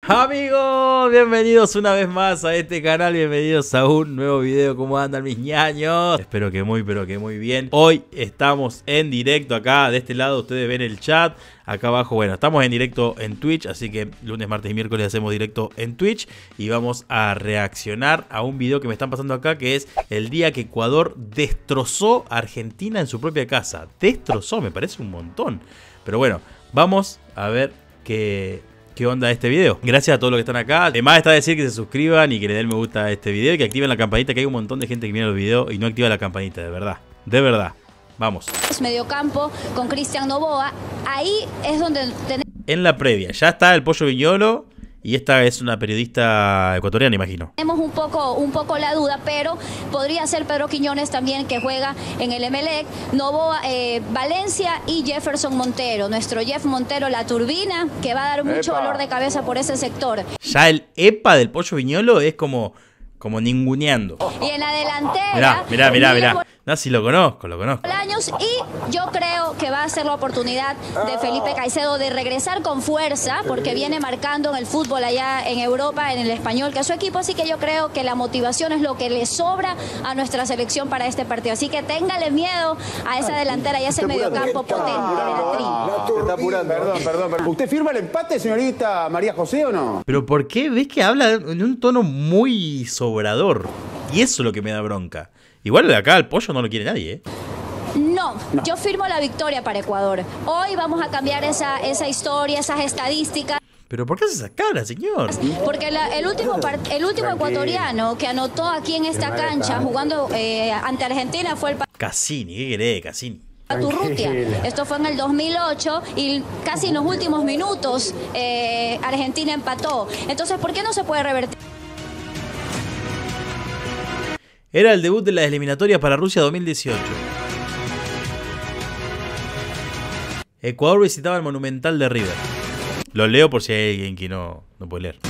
Amigos, bienvenidos una vez más a este canal, bienvenidos a un nuevo video. ¿Cómo andan mis ñaños? Espero que muy bien. Hoy estamos en directo acá, de este lado ustedes ven el chat. Acá abajo, bueno, estamos en directo en Twitch, así que lunes, martes y miércoles hacemos directo en Twitch. Y vamos a reaccionar a un video que me están pasando acá, que es el día que Ecuador destrozó a Argentina en su propia casa. Destrozó, me parece un montón. Pero bueno, vamos a ver qué onda este video. Gracias a todos los que están acá. Además está decir que se suscriban y que le den me gusta a este video y que activen la campanita, que hay un montón de gente que mira los videos y no activa la campanita, de verdad. De verdad. Vamos. Mediocampo con Cristian Noboa. Ahí es donde tenemos... En la previa, ya está el Pollo Viñolo. Y esta es una periodista ecuatoriana, imagino. Tenemos un poco la duda, pero podría ser Pedro Quiñones también, que juega en el Emelec, Noboa, Valencia y Jefferson Montero. Nuestro Jeff Montero, la turbina, que va a dar mucho dolor de cabeza por ese sector. Ya el EPA del Pollo Viñolo es como ninguneando. Y en la delantera... Mirá. No, si lo conozco. Años, y yo creo que va a ser la oportunidad de Felipe Caicedo de regresar con fuerza, porque viene marcando en el fútbol allá en Europa, en el Español, que es su equipo, así que yo creo que la motivación es lo que le sobra a nuestra selección para este partido. Así que téngale miedo a esa delantera y a ese mediocampo potente de la Tri. Se está apurando. Perdón. ¿Usted firma el empate, señorita María José, o no? Pero ¿por qué? ¿Ves que habla en un tono muy sobrador? Y eso es lo que me da bronca. Igual de acá al Pollo no lo quiere nadie, ¿eh? No, yo firmo la victoria para Ecuador. Hoy vamos a cambiar esa historia, esas estadísticas. ¿Pero por qué hace esa cara, señor? Porque el último ecuatoriano que anotó aquí en esta cancha jugando ante Argentina fue el Cassini, ¿qué querés, Cassini? Paturrutia. Esto fue en el 2008 y casi en los últimos minutos Argentina empató. Entonces, ¿por qué no se puede revertir? Era el debut de las eliminatorias para Rusia 2018. Ecuador visitaba el Monumental de River. Lo leo por si hay alguien que no puede leer.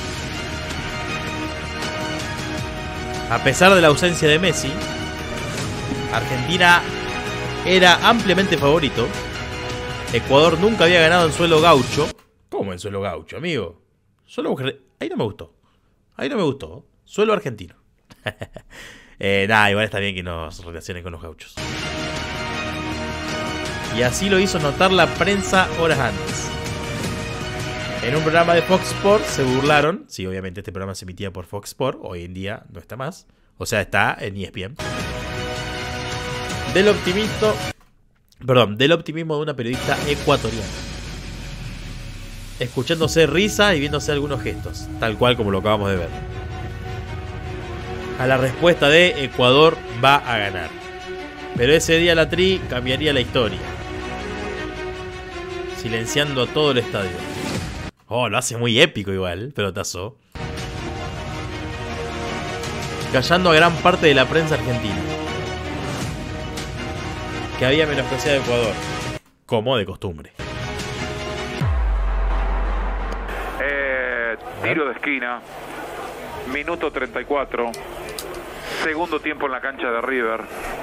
A pesar de la ausencia de Messi, Argentina era ampliamente favorito. Ecuador nunca había ganado en suelo gaucho. ¿Cómo en suelo gaucho, amigo? Ahí no me gustó. Suelo argentino. Nada, igual está bien que nos relacionen con los gauchos. Y así lo hizo notar la prensa horas antes. En un programa de Fox Sports se burlaron. Sí, obviamente este programa se emitía por Fox Sports. Hoy en día no está más. O sea, está en ESPN. Del optimismo de una periodista ecuatoriana, escuchándose risa y viéndose algunos gestos, tal cual como lo acabamos de ver. A la respuesta de Ecuador va a ganar. Pero ese día la Tri cambiaría la historia, silenciando a todo el estadio. Oh, lo hace muy épico igual, pelotazo. Callando a gran parte de la prensa argentina, que había menospreciado a Ecuador, como de costumbre. Tiro de esquina, minuto 34, segundo tiempo en la cancha de River.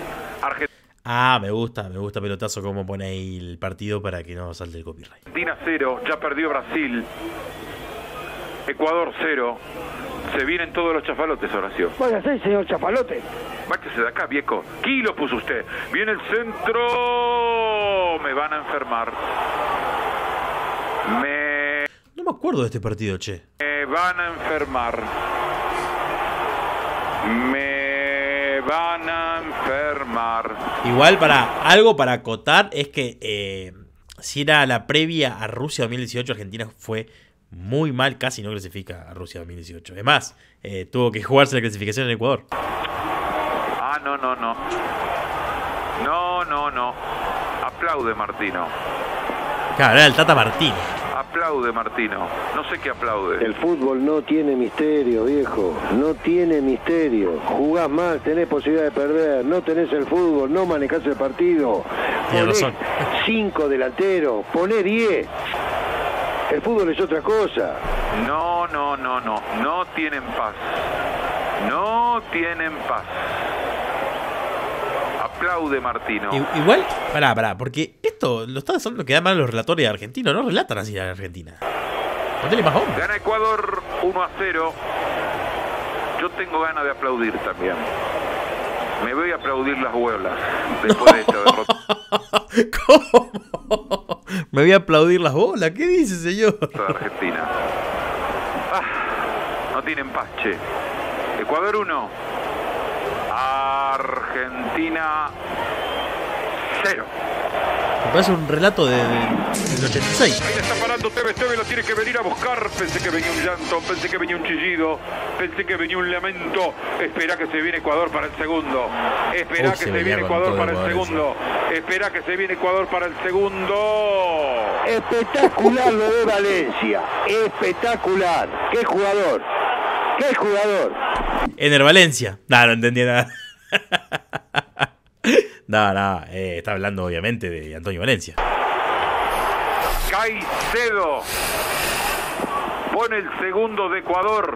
Me gusta pelotazo como pone ahí el partido para que no salte el copyright. Argentina 0, ya perdió Brasil. Ecuador 0. Se vienen todos los chafalotes, Horacio. Vaya, sí, señor Chafalote. Váyase de acá, viejo. Aquí lo puso usted. Viene el centro. Me van a enfermar. No me acuerdo de este partido, che. Me van a enfermar. Me van a enfermar. Igual algo para acotar es que si era la previa a Rusia 2018, Argentina fue muy mal, casi no clasifica a Rusia 2018. Además, tuvo que jugarse la clasificación en Ecuador. No. Aplaude, Martino. Claro, era el Tata Martino. Aplaude, Martino. No sé qué aplaude. El fútbol no tiene misterio, viejo. No tiene misterio. Jugás mal, tenés posibilidad de perder. No tenés el fútbol, no manejás el partido. Tiene razón. 5 delanteros, poné 10. El fútbol es otra cosa. No. No tienen paz. No tienen paz. Aplaude, Martino. Igual, pará, porque esto lo están haciendo que da mal los relatores argentinos. No relatan así a la Argentina. Ponele más hombre. Gana Ecuador 1-0. Yo tengo ganas de aplaudir también. Me voy a aplaudir las huevas después de esta derrota. ¿Cómo? Me voy a aplaudir las bolas. ¿Qué dice, señor? De Argentina. No tiene empache. Ecuador 1. Argentina 0. Me parece un relato del 86. Ahí le está parando Tevez. Tevez lo tiene que venir a buscar. Pensé que venía un llanto, pensé que venía un chillido, pensé que venía un lamento. Espera que se viene Ecuador para el segundo. Espera que se viene Ecuador para el segundo. Espera que se viene Ecuador para el segundo. Espectacular lo de Valencia. Espectacular. ¡Qué jugador! ¡Qué jugador! Ener Valencia. No entendía nada. No, está hablando obviamente de Antonio Valencia. Caicedo pone el segundo de Ecuador.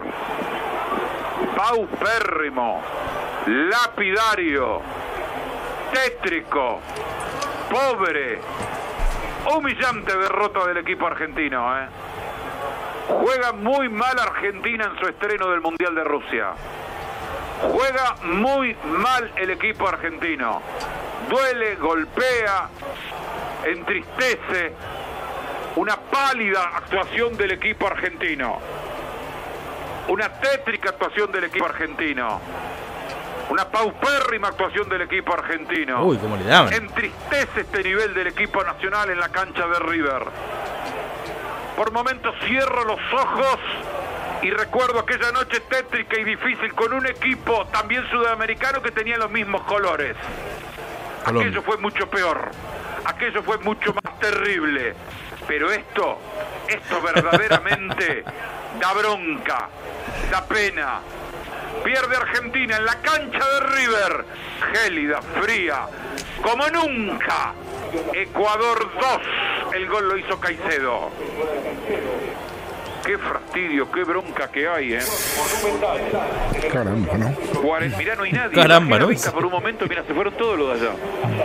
Paupérrimo, lapidario, tétrico, pobre, humillante derrota del equipo argentino. Juega muy mal Argentina en su estreno del Mundial de Rusia. Juega muy mal el equipo argentino. Duele, golpea, entristece. Una pálida actuación del equipo argentino. Una tétrica actuación del equipo argentino. Una paupérrima actuación del equipo argentino. Uy, ¿cómo le daban? Entristece este nivel del equipo nacional en la cancha de River. Por momentos cierro los ojos y recuerdo aquella noche tétrica y difícil con un equipo también sudamericano que tenía los mismos colores. Colombia. Aquello fue mucho peor. Aquello fue mucho más terrible. Pero esto verdaderamente da bronca, da pena. Pierde Argentina en la cancha de River. Gélida, fría, como nunca. Ecuador 2. El gol lo hizo Caicedo. Qué fastidio, qué bronca que hay, Caramba, ¿no? Mirá, no hay nadie. Caramba, ¿no? Por un momento, mira, se fueron todos los de allá.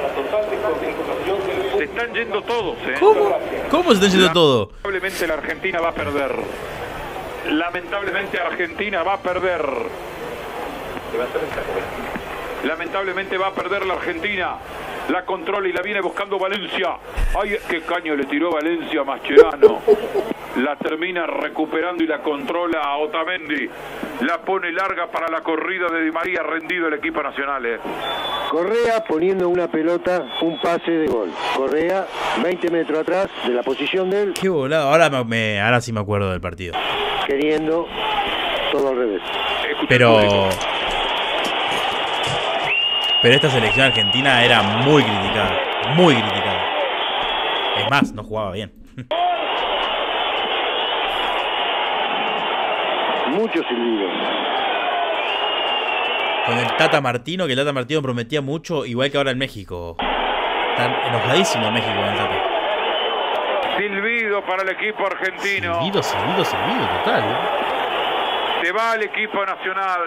Se están yendo todos, ¿Cómo se está yendo todo? Lamentablemente la Argentina va a perder. Lamentablemente Argentina va a perder. Lamentablemente va a perder la Argentina. La controla y la viene buscando Valencia. ¡Ay, qué caño le tiró Valencia a Mascherano! La termina recuperando y la controla a Otamendi. La pone larga para la corrida de Di María, rendido el equipo nacional. Correa poniendo una pelota, un pase de gol. Correa, 20 metros atrás de la posición de él, Qué volado. Ahora sí me acuerdo del partido. queriendo todo al revés. Pero esta selección argentina era muy criticada. Muy criticada. Es más, no jugaba bien. Muchos silbidos. Con el Tata Martino, que el Tata Martino prometía mucho, igual que ahora en México. Están enojadísimo México con el Tata. Silbido para el equipo argentino. Silbido, total. Se va el equipo nacional.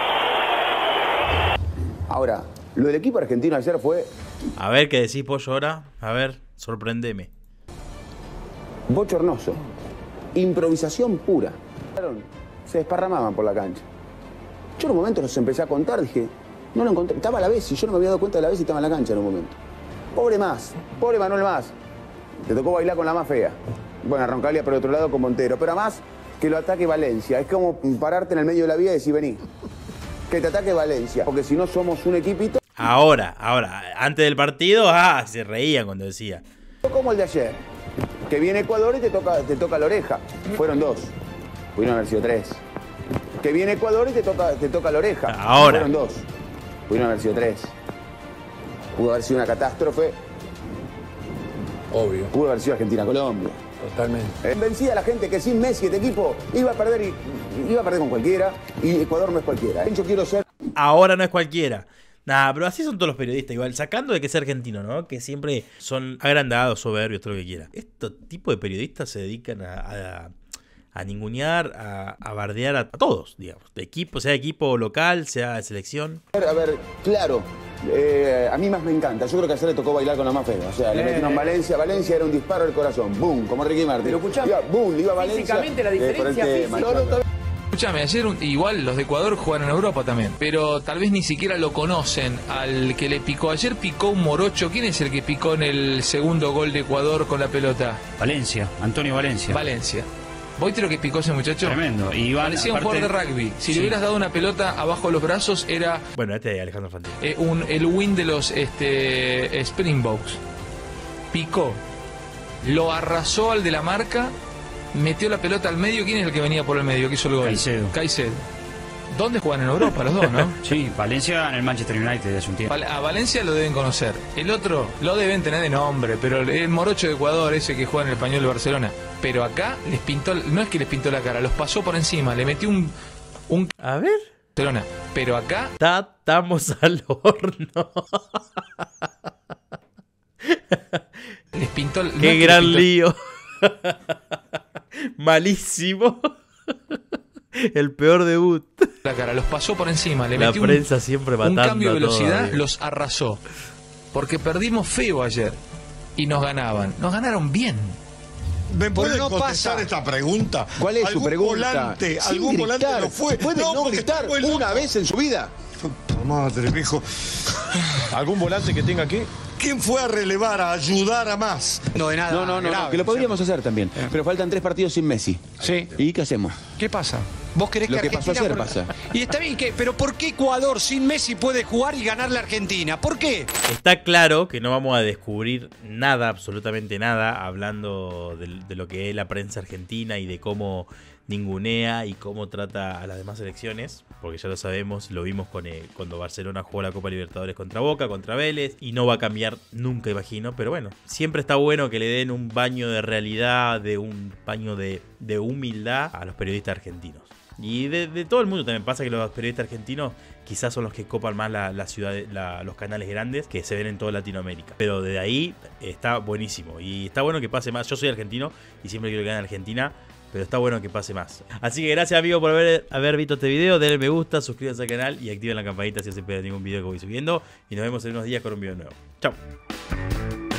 Ahora, lo del equipo argentino ayer fue A ver qué decís, Pollo, ahora. A ver, sorprendeme. bochornoso. Improvisación pura. Se desparramaban por la cancha. Yo en un momento los empecé a contar, dije, no lo encontré. Estaba la Bessi, yo no me había dado cuenta de la Bessi, estaba en la cancha en un momento. Pobre Manuel Mas. Te tocó bailar con la más fea. Bueno, Roncaglia por otro lado con Montero. Pero a más que lo ataque Valencia. Es como pararte en el medio de la vía y decir, vení, que te ataque Valencia. Porque si no somos un equipito. Ahora, antes del partido, se reían cuando decía. Como el de ayer. Que viene Ecuador y te toca la oreja. Fueron 2. Pudieron haber sido 3. Que viene Ecuador y te toca la oreja. Ahora. Fueron 2. Pudieron haber sido 3. Pudo haber sido una catástrofe. Obvio. Pudo haber sido Argentina-Colombia. Totalmente. Vencida la gente que sin Messi este equipo iba a perder con cualquiera. Y Ecuador no es cualquiera. Yo quiero ser. Ahora no es cualquiera. Nah, pero así son todos los periodistas igual, sacando de que es argentino, ¿no? Que siempre son agrandados, soberbios, todo lo que quiera. Este tipo de periodistas se dedican a ningunear, a bardear a todos, digamos. De equipo, sea equipo local, sea de selección. A ver, claro. A mí más me encanta. Yo creo que ayer le tocó bailar con la más fea. O sea, le metieron Valencia. Valencia era un disparo al corazón. ¡Bum! Como Ricky Martin. Pero escuchame, iba Valencia. físicamente la diferencia Escúchame, ayer igual los de Ecuador jugaron en Europa también, pero tal vez ni siquiera lo conocen al que le picó. Ayer picó un morocho. ¿Quién es el que picó en el segundo gol de Ecuador con la pelota? Valencia, Antonio Valencia. Valencia. ¿Viste lo que picó ese muchacho? Tremendo. Y parecía un jugador de rugby. Si le hubieras dado una pelota abajo de los brazos, era... Bueno, este es Alejandro Fantini. El win de los Springboks. Picó. Lo arrasó al de la marca. Metió la pelota al medio. ¿Quién es el que venía por el medio? ¿Qué hizo el gol? Caicedo. ¿Dónde juegan en Europa los dos, no? Sí, Valencia en el Manchester United de hace un tiempo. A Valencia lo deben conocer. El otro lo deben tener de nombre, pero el morocho de Ecuador, ese que juega en el Español de Barcelona. Pero acá les pintó, no es que les pintó la cara, los pasó por encima, le metió un a ver. Barcelona. Pero acá estamos al horno. les pintó. Qué gran lío. Malísimo. El peor debut. La cara, los pasó por encima, le la metió prensa siempre matando un cambio de velocidad, todo, los arrasó. Porque perdimos feo ayer y nos ganaban. Nos ganaron bien. ¿Me puede contestar esta pregunta? ¿Cuál es su pregunta? ¿Algún volante lo fue? ¿Puede no gritar una vez en su vida? Puta madre, mijo. ¿Algún volante que tenga aquí? ¿Quién fue a relevar, a ayudar a más? No, de nada. No, que lo podríamos hacer también. Pero faltan 3 partidos sin Messi. Sí. ¿Y qué hacemos? ¿Qué pasa? ¿Vos querés Lo que que pasó Argentina ayer pasa. Y está bien, pero ¿por qué Ecuador sin Messi puede jugar y ganarle a Argentina? ¿Por qué? Está claro que no vamos a descubrir nada, absolutamente nada, hablando de lo que es la prensa argentina y de cómo ningunea y cómo trata a las demás selecciones, porque ya lo sabemos, lo vimos cuando Barcelona jugó la Copa Libertadores contra Boca, contra Vélez, y no va a cambiar nunca, imagino, pero bueno, siempre está bueno que le den un baño de realidad, de un baño de humildad a los periodistas argentinos. Y de todo el mundo también pasa que los periodistas argentinos quizás son los que copan más la ciudad, los canales grandes que se ven en toda Latinoamérica. Pero desde ahí está buenísimo y está bueno que pase más. Yo soy argentino y siempre quiero que gane Argentina, pero está bueno que pase más. Así que gracias, amigo, por haber visto este video. Denle me gusta, suscríbanse al canal y activen la campanita si no se pierden ningún video que voy subiendo. Y nos vemos en unos días con un video nuevo. Chao.